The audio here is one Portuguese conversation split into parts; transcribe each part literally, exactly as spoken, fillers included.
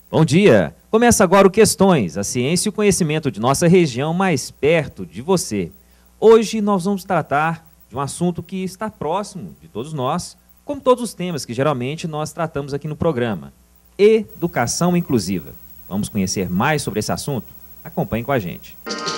Bom dia! Começa agora o Questões, a ciência e o conhecimento de nossa região mais perto de você. Hoje nós vamos tratar de um assunto que está próximo de todos nós, como todos os temas que geralmente nós tratamos aqui no programa. Educação inclusiva. Vamos conhecer mais sobre esse assunto? Acompanhe com a gente.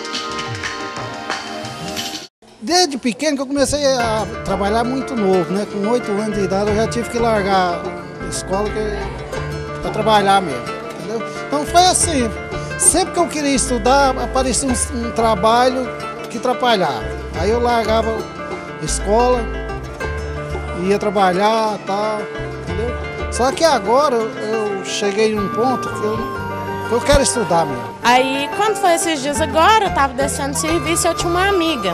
Desde pequeno que eu comecei a trabalhar muito novo, né? Com oito anos de idade eu já tive que largar a escola para trabalhar mesmo, entendeu? Então foi assim, sempre que eu queria estudar, aparecia um, um trabalho que atrapalhava. Aí eu largava a escola, ia trabalhar e tal, entendeu? Só que agora eu cheguei num ponto que eu, que eu quero estudar mesmo. Aí quando foi esses dias agora, eu estava descendo serviço e eu tinha uma amiga.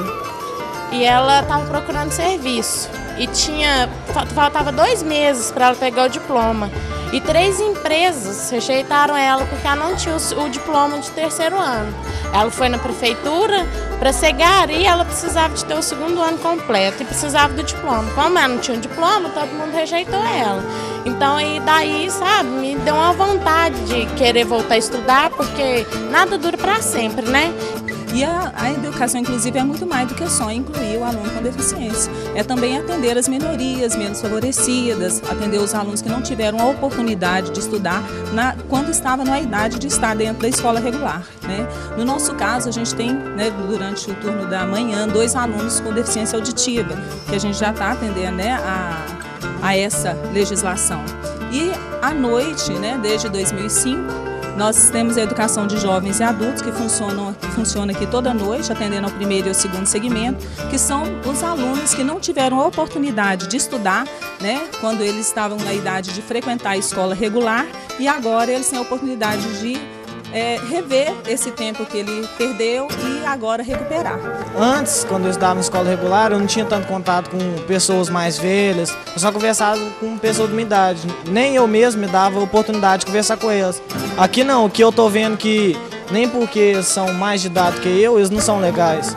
E ela estava procurando serviço e tinha, faltava dois meses para ela pegar o diploma. E três empresas rejeitaram ela porque ela não tinha o, o diploma de terceiro ano. Ela foi na prefeitura para ser gari, ela precisava de ter o segundo ano completo e precisava do diploma. Como ela não tinha o diploma, todo mundo rejeitou ela. Então, aí daí, sabe, me deu uma vontade de querer voltar a estudar, porque nada dura para sempre, né? E a, a educação inclusiva é muito mais do que só incluir o aluno com deficiência. É também atender as minorias menos favorecidas, atender os alunos que não tiveram a oportunidade de estudar na, quando estava na idade de estar dentro da escola regular, né? No nosso caso, a gente tem, né, durante o turno da manhã, dois alunos com deficiência auditiva, que a gente já está atendendo, né, a, a essa legislação. E à noite, né, desde dois mil e cinco, nós temos a educação de jovens e adultos que funcionam, que funciona aqui toda noite, atendendo ao primeiro e ao segundo segmento, que são os alunos que não tiveram a oportunidade de estudar, né, quando eles estavam na idade de frequentar a escola regular, e agora eles têm a oportunidade de é, rever esse tempo que ele perdeu e agora recuperar. Antes, quando eu estudava na escola regular, eu não tinha tanto contato com pessoas mais velhas, eu só conversava com pessoas de minha idade. Nem eu mesmo me dava a oportunidade de conversar com elas. Aqui não, aqui eu tô vendo que nem porque são mais de idade que eu, eles não são legais.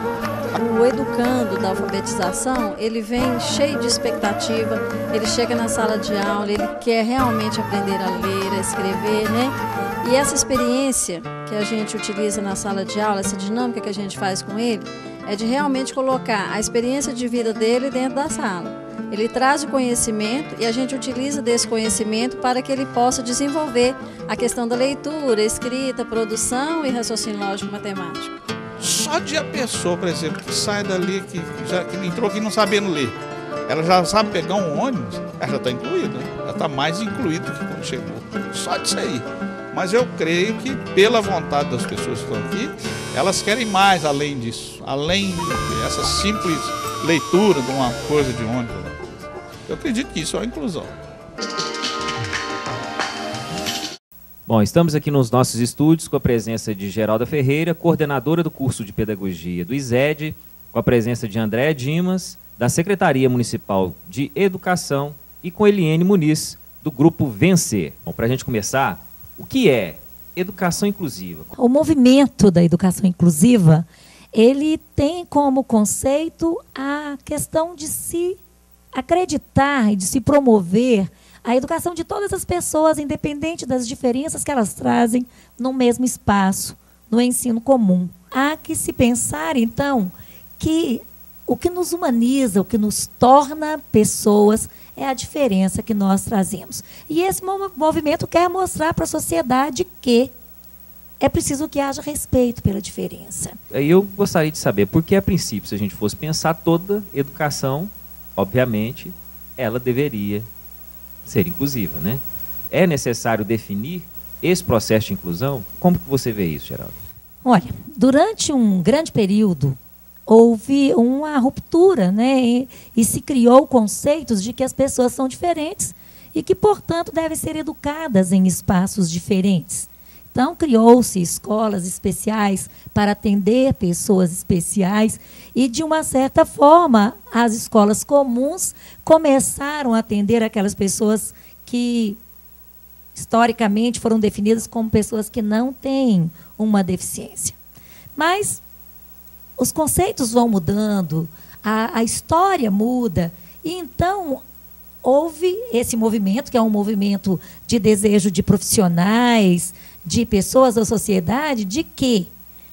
O educando da alfabetização, ele vem cheio de expectativa, ele chega na sala de aula, ele quer realmente aprender a ler, a escrever, né? E essa experiência que a gente utiliza na sala de aula, essa dinâmica que a gente faz com ele, é de realmente colocar a experiência de vida dele dentro da sala. Ele traz o conhecimento e a gente utiliza desse conhecimento para que ele possa desenvolver a questão da leitura, escrita, produção e raciocínio lógico matemático. Só de a pessoa, por exemplo, que sai dali, que, já, que entrou aqui não sabendo ler, ela já sabe pegar um ônibus, ela já está incluída, ela está mais incluída do que quando chegou. Só disso aí. Mas eu creio que, pela vontade das pessoas que estão aqui, elas querem mais além disso, além dessa simples leitura de uma coisa de ônibus. Eu acredito que isso é a inclusão. Bom, estamos aqui nos nossos estúdios com a presença de Geralda Ferreira, coordenadora do curso de Pedagogia do I S E D, com a presença de Andréa Dimas, da Secretaria Municipal de Educação, e com Eliene Muniz, do Grupo Vencer. Bom, para a gente começar, o que é educação inclusiva? O movimento da educação inclusiva, ele tem como conceito a questão de se acreditar e de se promover a educação de todas as pessoas, independente das diferenças que elas trazem no mesmo espaço, no ensino comum. Há que se pensar, então, que o que nos humaniza, o que nos torna pessoas, é a diferença que nós trazemos. E esse movimento quer mostrar para a sociedade que é preciso que haja respeito pela diferença. Eu gostaria de saber, porque a princípio, se a gente fosse pensar, toda educação, obviamente, ela deveria ser inclusiva, né? É necessário definir esse processo de inclusão? Como que você vê isso, Geraldo? Olha, durante um grande período, houve uma ruptura, né? E, e se criou conceitos de que as pessoas são diferentes e que, portanto, devem ser educadas em espaços diferentes. Então, criou-se escolas especiais para atender pessoas especiais e, de uma certa forma, as escolas comuns começaram a atender aquelas pessoas que, historicamente, foram definidas como pessoas que não têm uma deficiência. Mas os conceitos vão mudando, a, a história muda, e então houve esse movimento, que é um movimento de desejo de profissionais, de pessoas da sociedade, de que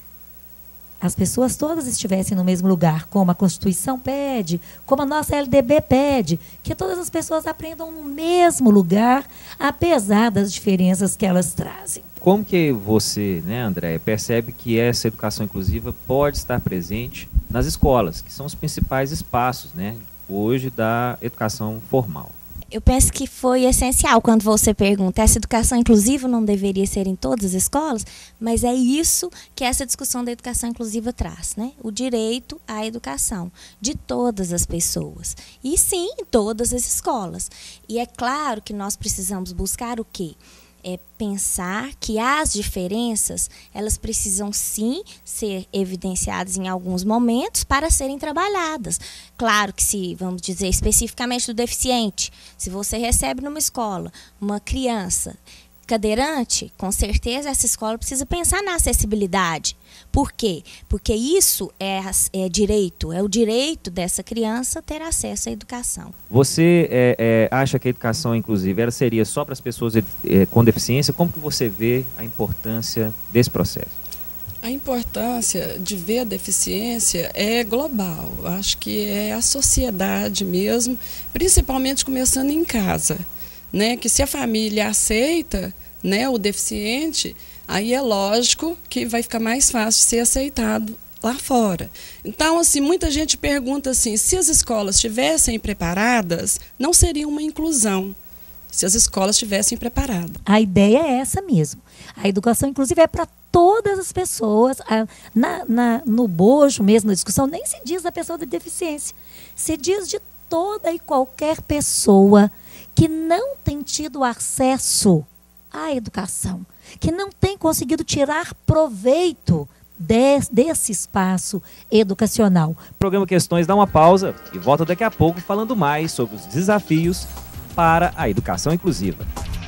as pessoas todas estivessem no mesmo lugar, como a Constituição pede, como a nossa L D B pede, que todas as pessoas aprendam no mesmo lugar, apesar das diferenças que elas trazem. Como que você, né, Andréia, percebe que essa educação inclusiva pode estar presente nas escolas, que são os principais espaços, né, hoje da educação formal? Eu penso que foi essencial quando você pergunta, essa educação inclusiva não deveria ser em todas as escolas, mas é isso que essa discussão da educação inclusiva traz, né? O direito à educação de todas as pessoas. E sim, em todas as escolas. E é claro que nós precisamos buscar o quê? É pensar que as diferenças, elas precisam sim ser evidenciadas em alguns momentos para serem trabalhadas. Claro que se, vamos dizer especificamente do deficiente, se você recebe numa escola uma criança cadeirante, com certeza essa escola precisa pensar na acessibilidade. Por quê? Porque isso é, é direito, é o direito dessa criança ter acesso à educação. Você é, é, acha que a educação inclusiva ela seria só para as pessoas é, com deficiência? Como que você vê a importância desse processo? A importância de ver a deficiência é global. Acho que é a sociedade mesmo, principalmente começando em casa, né? Que se a família aceita, né, o deficiente, aí é lógico que vai ficar mais fácil ser aceitado lá fora. Então, assim, muita gente pergunta assim, se as escolas estivessem preparadas, não seria uma inclusão, se as escolas estivessem preparadas. A ideia é essa mesmo. A educação inclusiva é para todas as pessoas. Na, na, no bojo mesmo, na discussão, nem se diz da pessoa de deficiência. Se diz de toda e qualquer pessoa que não tem tido acesso à educação, que não tem conseguido tirar proveito de, desse espaço educacional. O programa Questões dá uma pausa e volta daqui a pouco falando mais sobre os desafios para a educação inclusiva.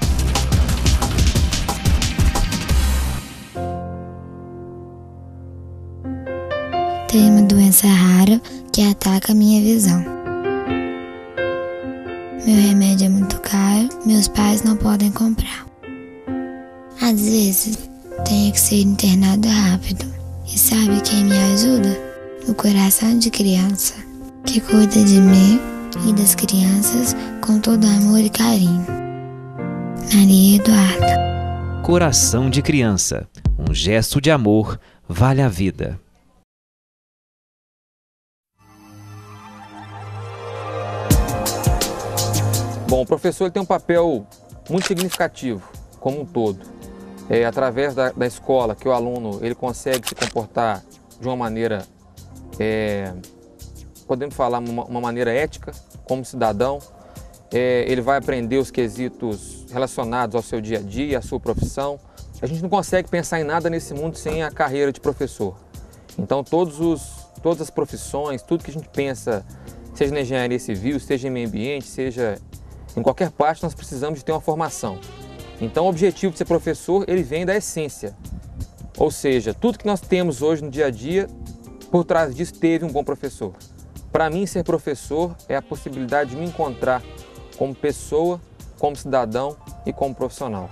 Tenho uma doença rara que ataca a minha visão. Meu remédio é muito caro, meus pais não podem comprar. Às vezes, tenho que ser internado rápido. E sabe quem me ajuda? O coração de criança, que cuida de mim e das crianças com todo amor e carinho. Maria Eduarda. Coração de criança, um gesto de amor vale a vida. Bom, o professor ele tem um papel muito significativo, como um todo. É através da, da escola que o aluno ele consegue se comportar de uma maneira, é, podemos falar, uma, uma maneira ética, como cidadão. É, ele vai aprender os quesitos relacionados ao seu dia a dia, à sua profissão. A gente não consegue pensar em nada nesse mundo sem a carreira de professor. Então, todos os, todas as profissões, tudo que a gente pensa, seja na engenharia civil, seja em meio ambiente, seja em qualquer parte, nós precisamos de ter uma formação. Então, o objetivo de ser professor, ele vem da essência. Ou seja, tudo que nós temos hoje no dia a dia, por trás disso teve um bom professor. Para mim, ser professor é a possibilidade de me encontrar como pessoa, como cidadão e como profissional.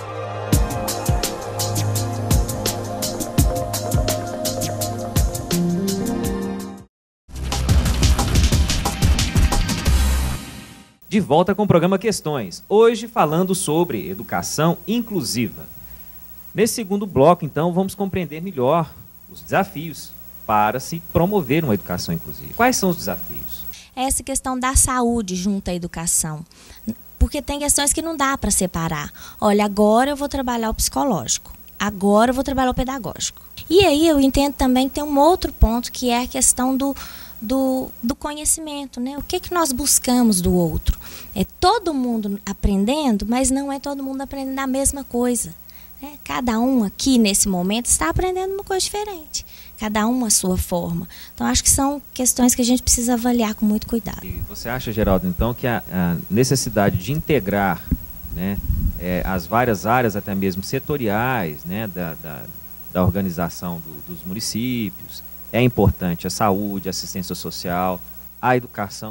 De volta com o programa Questões, hoje falando sobre educação inclusiva. Nesse segundo bloco, então, vamos compreender melhor os desafios para se promover uma educação inclusiva. Quais são os desafios? Essa questão da saúde junto à educação, porque tem questões que não dá para separar. Olha, agora eu vou trabalhar o psicológico, agora eu vou trabalhar o pedagógico. E aí eu entendo também que tem um outro ponto, que é a questão do Do, do conhecimento, né? O que, que nós buscamos do outro? É todo mundo aprendendo, mas não é todo mundo aprendendo a mesma coisa, né? Cada um aqui, nesse momento, está aprendendo uma coisa diferente. Cada um a sua forma. Então, acho que são questões que a gente precisa avaliar com muito cuidado. E você acha, Geraldo, então, que a, a necessidade de integrar, né, é, as várias áreas, até mesmo setoriais, né, da, da, da organização do, dos municípios, é importante, a saúde, a assistência social, a educação,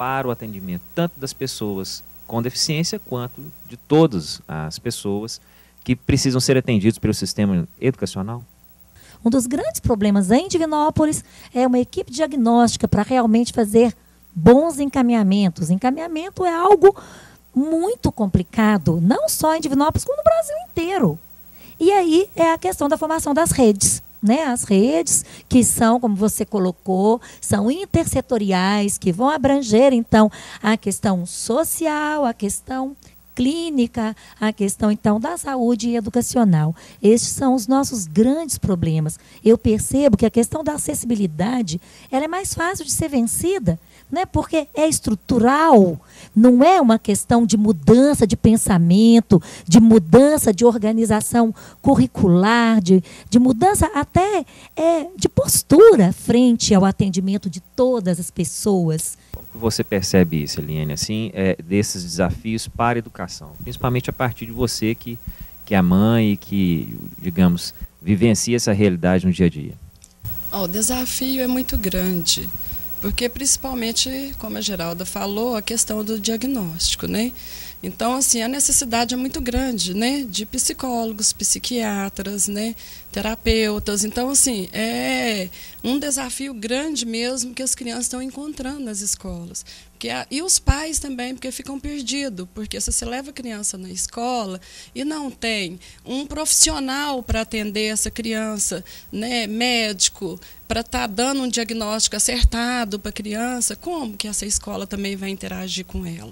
para o atendimento tanto das pessoas com deficiência quanto de todas as pessoas que precisam ser atendidos pelo sistema educacional? Um dos grandes problemas em Divinópolis é uma equipe diagnóstica para realmente fazer bons encaminhamentos. Encaminhamento é algo muito complicado, não só em Divinópolis, como no Brasil inteiro. E aí é a questão da formação das redes. Né? As redes que são, como você colocou, são intersetoriais, que vão abranger, então, a questão social, a questão clínica, a questão, então, da saúde educacional. Estes são os nossos grandes problemas. Eu percebo que a questão da acessibilidade, ela é mais fácil de ser vencida, né? Porque é estrutural, não é uma questão de mudança de pensamento, de mudança de organização curricular, de, de mudança até é, de postura frente ao atendimento de todas as pessoas. Como você percebe isso, Eliane, assim, é, desses desafios para a educação? Principalmente a partir de você que, que é mãe e que, digamos, vivencia essa realidade no dia a dia. Oh, o desafio é muito grande, porque principalmente, como a Geralda falou, a questão do diagnóstico, né? Então, assim, a necessidade é muito grande, né? De psicólogos, psiquiatras, né? Terapeutas. Então, assim, é um desafio grande mesmo que as crianças estão encontrando nas escolas. Porque a, e os pais também, porque ficam perdidos. Porque se você leva a criança na escola e não tem um profissional para atender essa criança, né? Médico, para estar tá dando um diagnóstico acertado para a criança, como que essa escola também vai interagir com ela?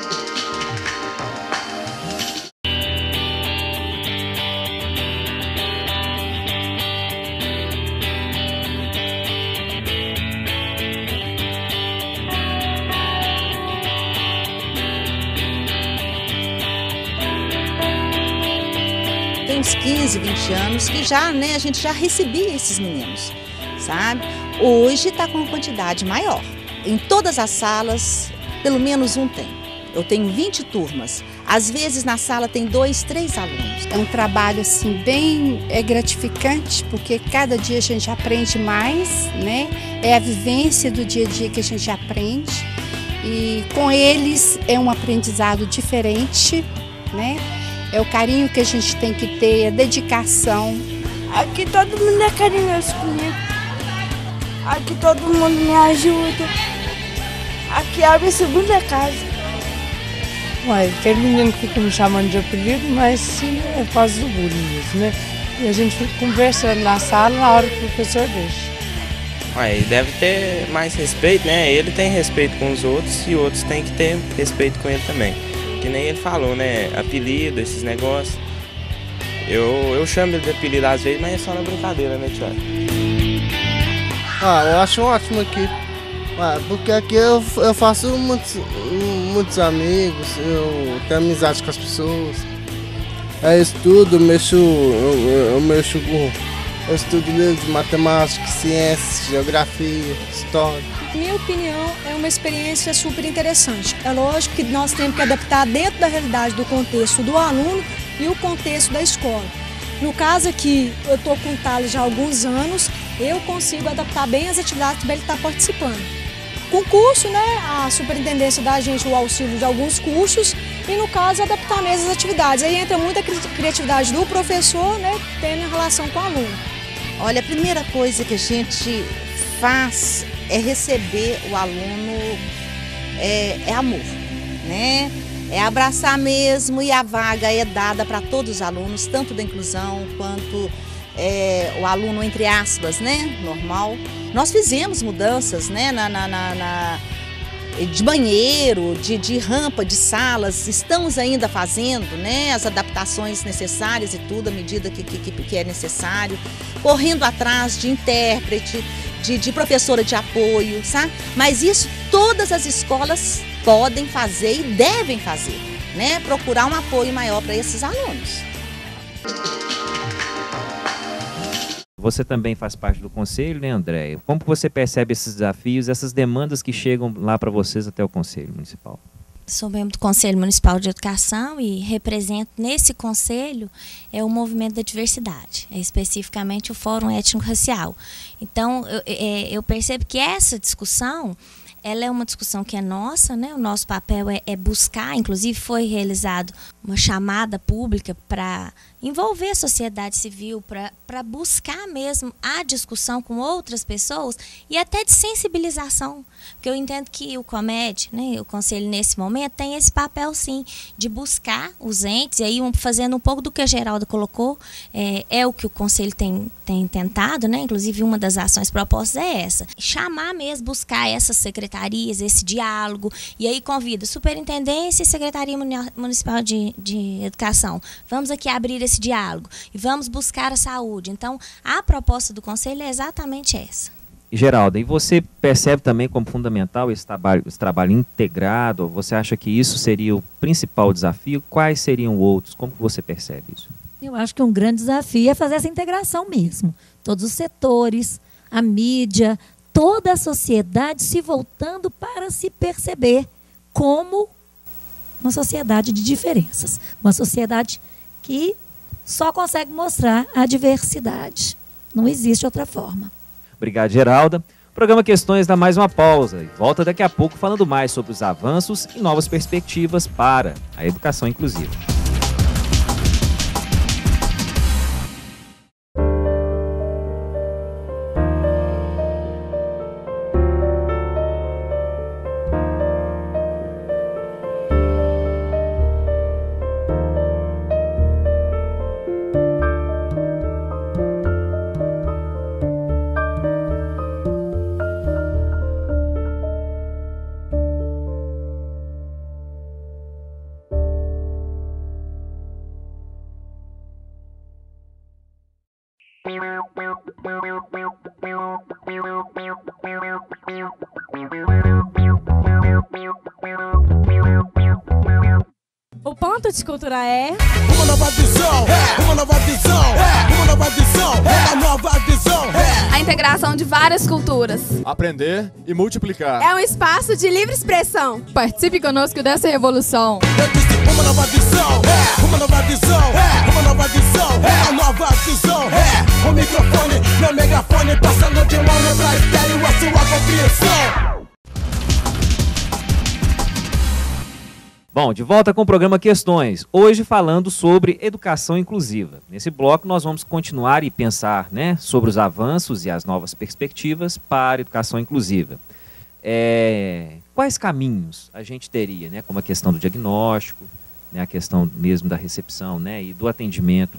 Tem uns quinze, vinte anos que já, né, a gente já recebia esses meninos, sabe? Hoje está com uma quantidade maior. Em todas as salas, pelo menos um tem. Eu tenho vinte turmas. Às vezes na sala tem dois, três alunos. É um trabalho assim bem é gratificante, porque cada dia a gente aprende mais, né? É a vivência do dia a dia que a gente aprende. E com eles é um aprendizado diferente, né? É o carinho que a gente tem que ter, a dedicação. Aqui todo mundo é carinhoso comigo. Aqui todo mundo me ajuda. Aqui é a minha segunda casa. Ué, tem menino que fica me chamando de apelido, mas sim, é por causa do bullying mesmo, né? E a gente fica conversando na sala na hora que o professor deixa. Ué, deve ter mais respeito, né? Ele tem respeito com os outros e outros têm que ter respeito com ele também. Que nem ele falou, né? Apelido, esses negócios. Eu, eu chamo ele de apelido às vezes, mas é só na brincadeira, né, Tiago? Ah, eu acho ótimo aqui. Ah, porque aqui eu, eu faço muitos, muitos amigos, eu tenho amizade com as pessoas. Eu estudo, eu mexo, eu, eu mexo com. Eu estudo livros de matemática, ciências, geografia, história. Minha opinião, é uma experiência super interessante. É lógico que nós temos que adaptar dentro da realidade do contexto do aluno e o contexto da escola. No caso aqui, eu estou com o Thales já há alguns anos, eu consigo adaptar bem as atividades para ele estar participando. Com curso, né, a superintendência dá a gente o auxílio de alguns cursos e, no caso, adaptar mesmo as atividades. Aí entra muita criatividade do professor, né, tendo relação com o aluno. Olha, a primeira coisa que a gente faz é receber o aluno, é, é amor, né? É abraçar mesmo, e a vaga é dada para todos os alunos, tanto da inclusão quanto é, o aluno, entre aspas, né, normal. Nós fizemos mudanças, né, na, na, na, na, de banheiro, de, de rampa, de salas, estamos ainda fazendo, né, as adaptações necessárias e tudo, à medida que, que, que é necessário, correndo atrás de intérprete, de, de professora de apoio, sabe? Mas isso todas as escolas podem fazer e devem fazer, né, procurar um apoio maior para esses alunos. Você também faz parte do conselho, né, Andréia? Como você percebe esses desafios, essas demandas que chegam lá para vocês até o Conselho Municipal? Sou membro do Conselho Municipal de Educação e represento nesse conselho é o movimento da diversidade, é especificamente o Fórum Étnico-Racial. Então, eu, é, eu percebo que essa discussão ela é uma discussão que é nossa, né? O nosso papel é, é buscar, inclusive foi realizado uma chamada pública para envolver a sociedade civil, para buscar mesmo a discussão com outras pessoas e até de sensibilização. Porque eu entendo que o COMED, né, o Conselho nesse momento, tem esse papel sim, de buscar os entes, e aí um, fazendo um pouco do que a Geralda colocou, é, é o que o Conselho tem, tem tentado, né? Inclusive uma das ações propostas é essa, chamar mesmo, buscar essas secretarias, esse diálogo, e aí convido Superintendência e Secretaria Municipal de, de Educação, vamos aqui abrir esse diálogo e vamos buscar a saúde. Então, a proposta do Conselho é exatamente essa. E Geralda, e você percebe também como fundamental esse trabalho, esse trabalho integrado? Você acha que isso seria o principal desafio? Quais seriam outros? Como que você percebe isso? Eu acho que um grande desafio é fazer essa integração mesmo. Todos os setores, a mídia, toda a sociedade se voltando para se perceber como uma sociedade de diferenças. Uma sociedade que só consegue mostrar a diversidade. Não existe outra forma. Obrigado, Geralda. O programa Questões dá mais uma pausa e volta daqui a pouco falando mais sobre os avanços e novas perspectivas para a educação inclusiva. O ponto de escultura é uma nova visão, é uma nova visão, é uma nova visão, é uma nova visão, é a integração de várias culturas. Aprender e multiplicar. É um espaço de livre expressão. Participe conosco dessa revolução. Eu disse uma nova visão, é uma nova visão, é uma nova visão, é uma nova visão, é o microfone, meu megafone, passando de mão pra estéreo a sua compreensão. Bom, de volta com o programa Questões, hoje falando sobre educação inclusiva. Nesse bloco nós vamos continuar e pensar, né, sobre os avanços e as novas perspectivas para a educação inclusiva. É, quais caminhos a gente teria, né, como a questão do diagnóstico, né, a questão mesmo da recepção, né, e do atendimento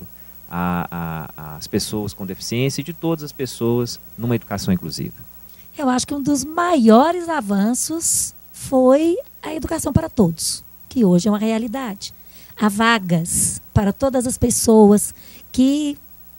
às pessoas com deficiência e de todas as pessoas numa educação inclusiva? Eu acho que um dos maiores avanços foi a educação para todos, que hoje é uma realidade. Há vagas para todas as pessoas que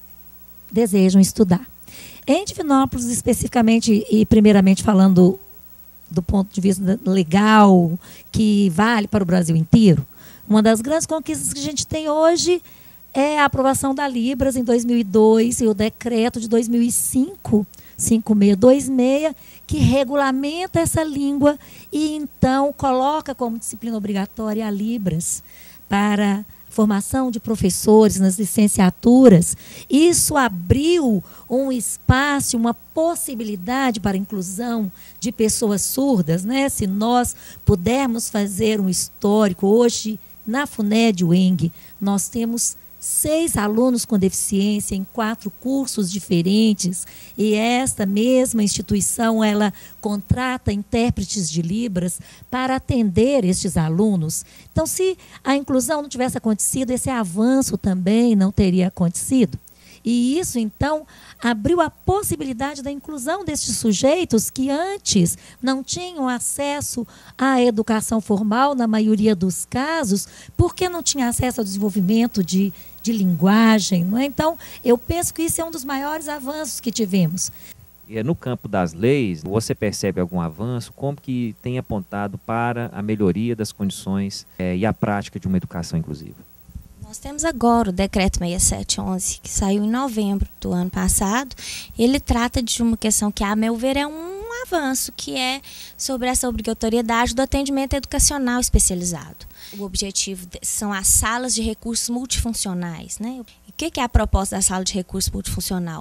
desejam estudar. Em Divinópolis, especificamente, e primeiramente falando do ponto de vista legal, que vale para o Brasil inteiro, uma das grandes conquistas que a gente tem hoje é a aprovação da Libras em dois mil e dois e o decreto de dois mil e cinco, cinco mil seiscentos e vinte e seis, que regulamenta essa língua e, então, coloca como disciplina obrigatória a Libras para formação de professores nas licenciaturas. Isso abriu um espaço, uma possibilidade para a inclusão de pessoas surdas, né? Se nós pudermos fazer um histórico, hoje, na FUNED U E N G, nós temos seis alunos com deficiência em quatro cursos diferentes, e esta mesma instituição, ela contrata intérpretes de Libras para atender estes alunos. Então, se a inclusão não tivesse acontecido, esse avanço também não teria acontecido. E isso, então, abriu a possibilidade da inclusão destes sujeitos que antes não tinham acesso à educação formal, na maioria dos casos, porque não tinha acesso ao desenvolvimento de, de linguagem, não é? Então, eu penso que isso é um dos maiores avanços que tivemos. E no campo das leis, você percebe algum avanço? Como que tem apontado para a melhoria das condições é, e a prática de uma educação inclusiva? Nós temos agora o decreto seis sete onze, que saiu em novembro do ano passado. Ele trata de uma questão que, a meu ver, é um avanço, que é sobre essa obrigatoriedade do atendimento educacional especializado. O objetivo são as salas de recursos multifuncionais, né? E o que é a proposta da sala de recursos multifuncional?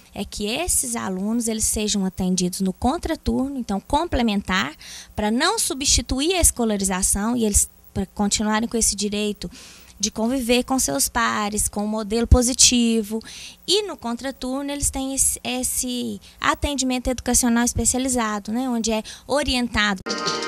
é que esses alunos eles sejam atendidos no contraturno, então complementar, para não substituir a escolarização e eles para continuarem com esse direito de conviver com seus pares, com um modelo positivo. E no contraturno eles têm esse, esse atendimento educacional especializado, né, onde é orientado.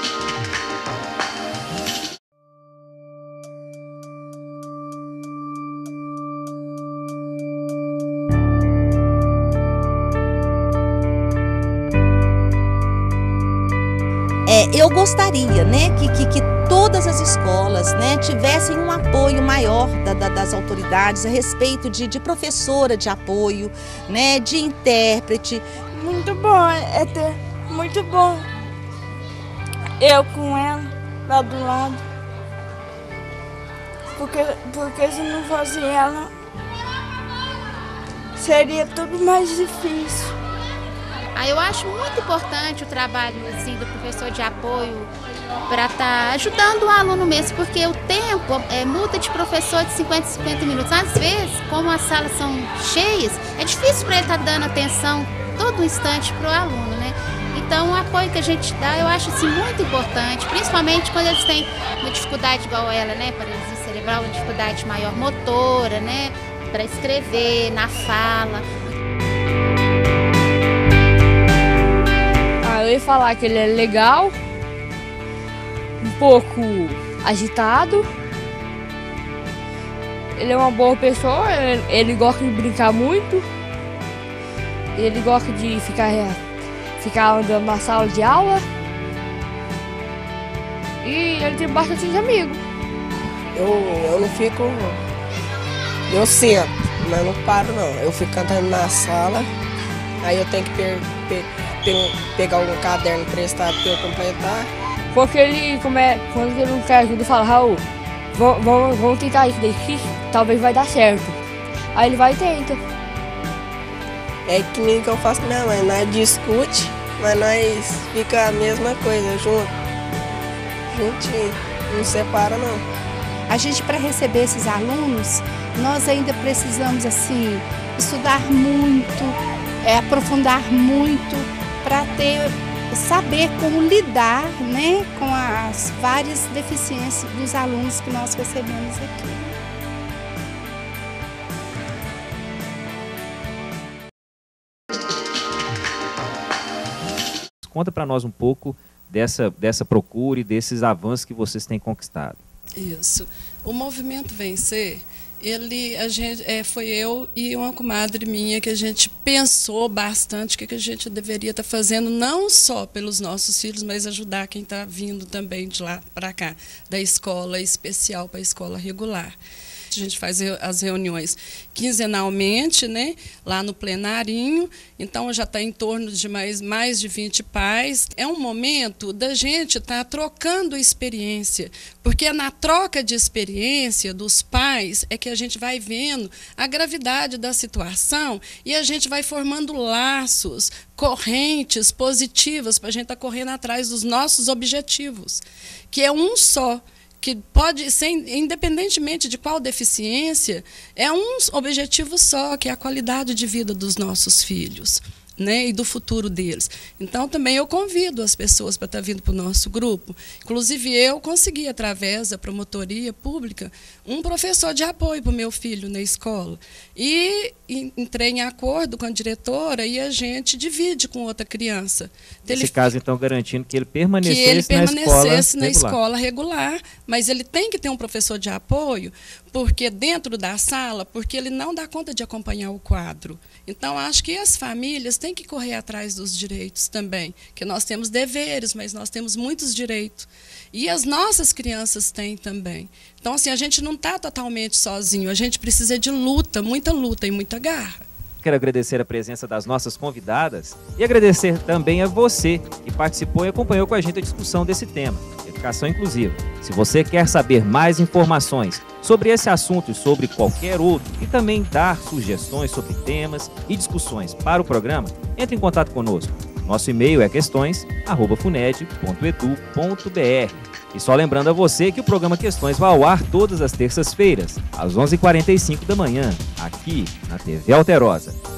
É, eu gostaria, né, que, que, que todas as escolas, né, tivessem um apoio maior da, da, das autoridades a respeito de, de professora de apoio, né, de intérprete. Muito bom, é ter, muito bom. Eu com ela, lá do lado. Porque, porque se não fosse ela, seria tudo mais difícil. Ah, eu acho muito importante o trabalho assim, do professor de apoio para estar tá ajudando o aluno mesmo, porque o tempo é multa de professor de cinquenta, cinquenta minutos. Às vezes, como as salas são cheias, é difícil para ele estar tá dando atenção todo instante para o aluno, né? Então, o apoio que a gente dá, eu acho assim, muito importante, principalmente quando eles têm uma dificuldade igual ela, né? Paralisia cerebral, uma dificuldade maior motora, né? Para escrever, na fala. Eu ia falar que ele é legal, um pouco agitado, ele é uma boa pessoa, ele, ele gosta de brincar muito, ele gosta de ficar, ficar andando na sala de aula e ele tem bastante amigos. Eu, eu não fico, eu sento, mas não paro não, eu fico cantando na sala, aí eu tenho que per, per, pegar um caderno emprestado para eu completar. Porque ele, como é, quando ele não quer ajuda, fala, Raul, vamos, vamos, vamos tentar isso daqui, talvez vai dar certo. Aí ele vai e tenta. É que nem que eu faço com minha mãe, nós discute, mas nós fica a mesma coisa junto. Juntinho, não separa não. A gente, para receber esses alunos, nós ainda precisamos assim, estudar muito, é, aprofundar muito, para ter saber como lidar, né, com as várias deficiências dos alunos que nós recebemos aqui. Conta para nós um pouco dessa, dessa procura e desses avanços que vocês têm conquistado. Isso. O Movimento Vencer, ele, a gente, é, foi eu e uma comadre minha que a gente pensou bastante o que, que a gente deveria estar tá fazendo, não só pelos nossos filhos, mas ajudar quem está vindo também de lá para cá, da escola especial para a escola regular. A gente faz as reuniões quinzenalmente, né, lá no plenarinho, então já está em torno de mais, mais de vinte pais. É um momento da gente estar tá trocando experiência, porque é na troca de experiência dos pais é que a gente vai vendo a gravidade da situação e a gente vai formando laços, correntes positivas para a gente estar tá correndo atrás dos nossos objetivos, que é um só, que pode ser, independentemente de qual deficiência, é um objetivo só, que é a qualidade de vida dos nossos filhos, né, e do futuro deles. Então, também eu convido as pessoas para estar vindo para o nosso grupo. Inclusive, eu consegui, através da promotoria pública, um professor de apoio para o meu filho na escola. E entrei em acordo com a diretora e a gente divide com outra criança. Nesse ele, caso, então, garantindo que ele permanecesse, que ele permanecesse na, escola, na regular. escola regular, mas ele tem que ter um professor de apoio, porque dentro da sala, porque ele não dá conta de acompanhar o quadro. Então, acho que as famílias têm que correr atrás dos direitos também, que nós temos deveres, mas nós temos muitos direitos. E as nossas crianças têm também. Então, assim, a gente não está totalmente sozinho, a gente precisa de luta, muita luta e muita garra. Quero agradecer a presença das nossas convidadas e agradecer também a você que participou e acompanhou com a gente a discussão desse tema, educação inclusiva. Se você quer saber mais informações sobre esse assunto e sobre qualquer outro e também dar sugestões sobre temas e discussões para o programa, entre em contato conosco. Nosso e-mail é questões arroba funed ponto edu ponto br. E só lembrando a você que o programa Questões vai ao ar todas as terças-feiras, às onze e quarenta e cinco da manhã, aqui na T V Alterosa.